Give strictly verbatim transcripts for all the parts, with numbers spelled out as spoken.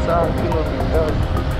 चार किलोमिटर।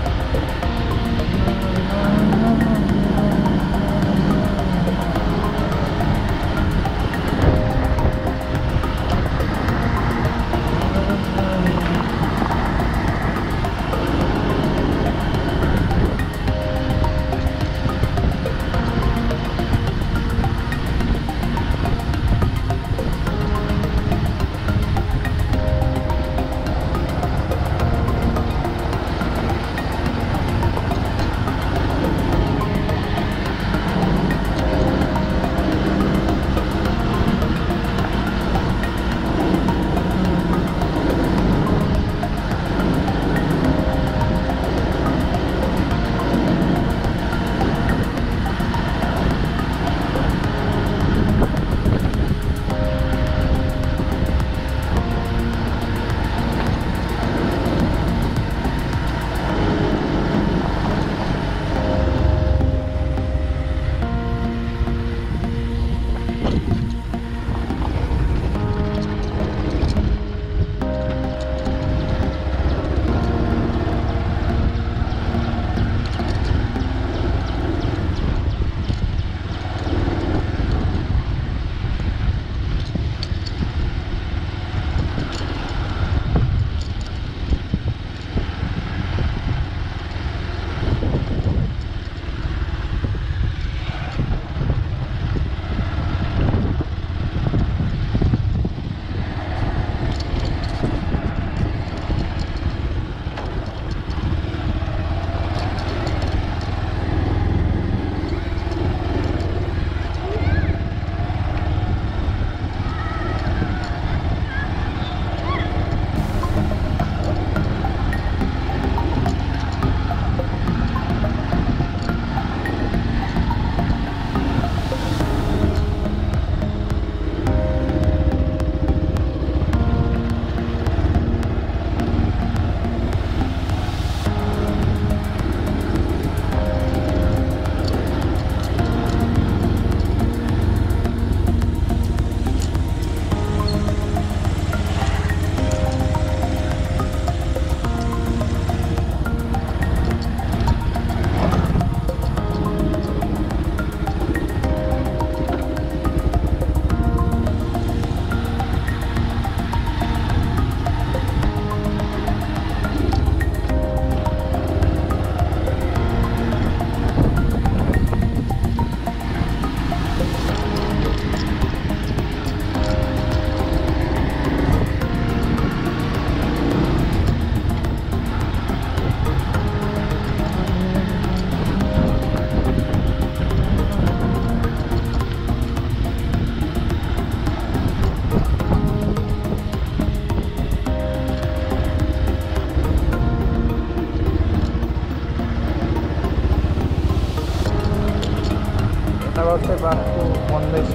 चाहिँ बाटो बन्दैछ,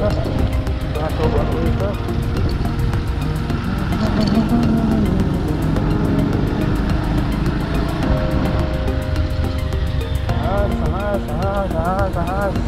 बाटो बन्दैछ। हाँस हाँस हाँस हाँस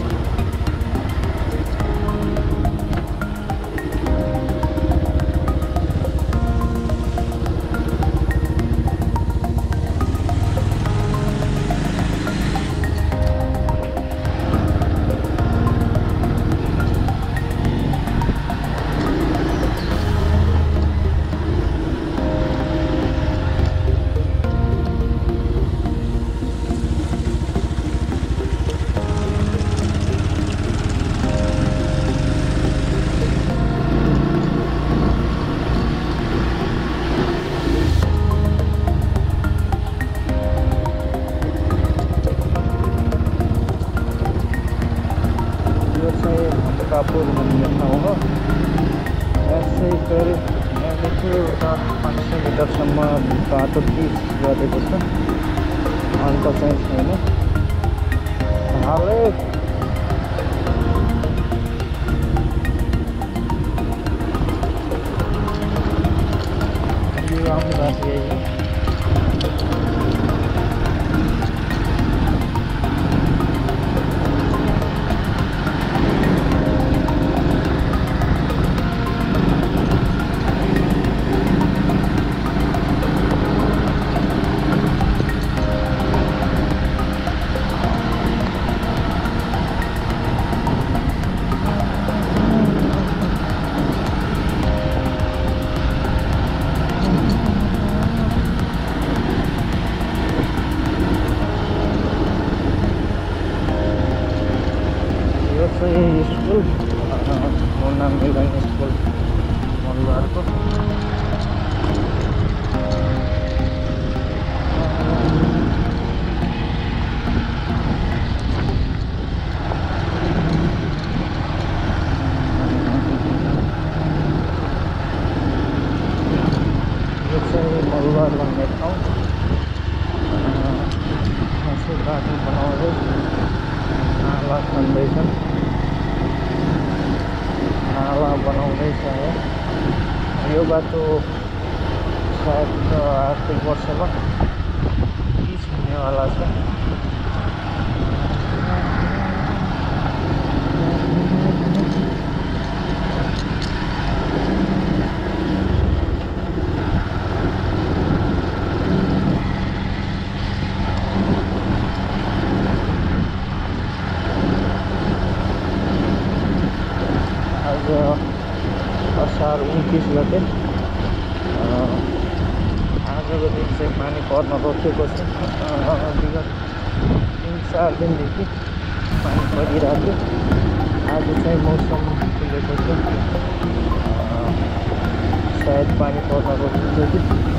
कापुर मंदिर ठाउँ हो। यसै गरी यहाँदेखि उता पाँच सय मिटरसम्म बाटो पिच गरेको छ, अन्त चाहिँ छैन हालै। यो आउने बाटो यही हो। भन्ने ठाउँ यसो बाटो बनाउँदै नाला खन्दैछन् नाला बनाउँदैछ है यो बाटो सायद आर्थिक वर्षमा पिच हुनेवाला छ असार उन्तिस गते आजको दिन चाहिँ पानी पर्न रोकेको छ विगत तिन चार दिनदेखि पानी परिरहेको आज चाहिँ मौसम खुलेको छ सायद पानी पर्न रोकिन्छ कि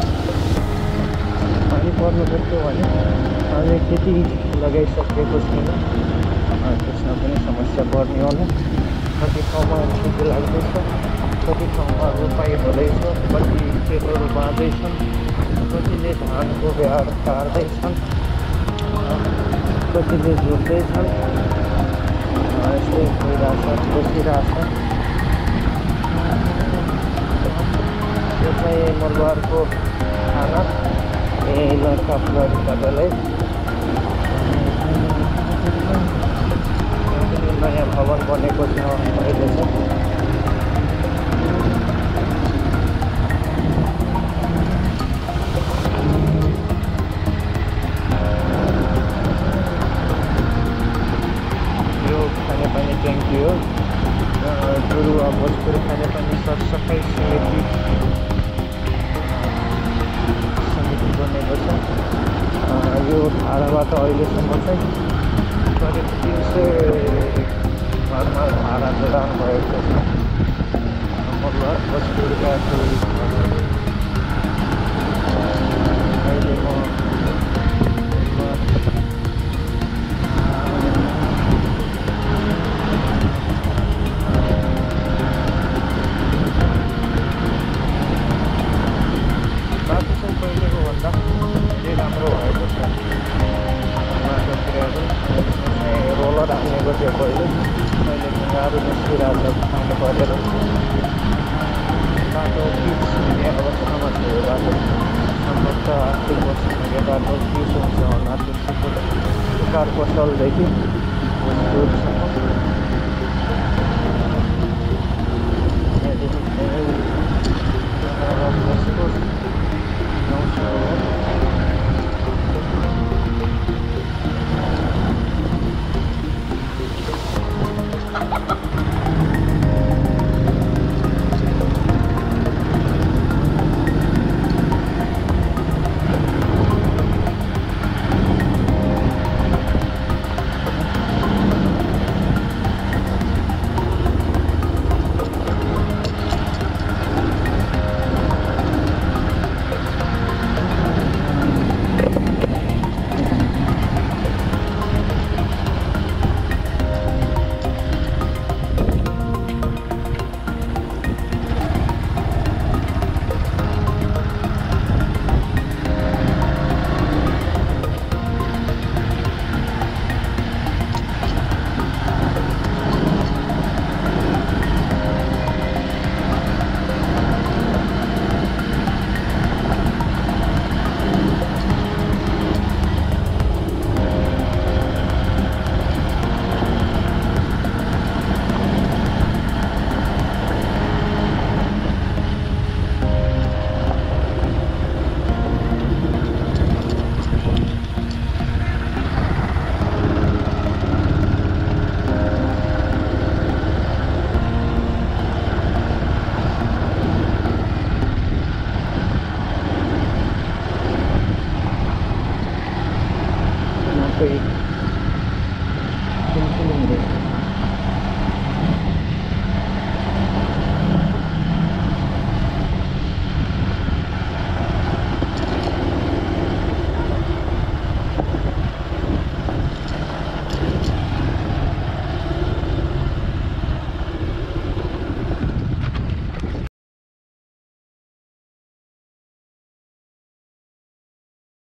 पानी पर्न रोक्यो भने अझै खेती लगाइसकेको छैन त्यसमा पनि समस्या पर्ने होला कति ठाउँमा खेती लाग्दैछ कति ठाउँमा रोपाइ हुँदैछ कति खेतहरू बाँध्दैछन् कतिले धानको बिहार पार्दैछन् कतिले जोत्दैछन् यस्तै भइरहेछ बसिरहेछ यो चाहिँ मलबारको खाना ए लड्का फुलहरू तपाईँलाई नयाँ भवन बनेको छ अहिले चाहिँ खानेपानी ट्याङ्की हो गुरुवा भोजपुर खानेपानी सरसफाइ समिति समिति बनेको छ यो धाराबाट अहिलेसम्म चाहिँ करिब तिन सय घरमा धारा जडान भएको छ मलबार भोजपुरका अहिले म राम्रो भएको छ बाटोतिरहरू रोलर हानेको थियो पहिले अहिले ढुङ्गाहरू निस्किरहेको छ पानी परेर बाटो पिच हुने अवस्थामा छ यो बाटो सम्भवतः आर्थिक वर्षमा यो बाटो पिच हुन्छ होला त्यसको कार पसलदेखि भोजपुरसम्म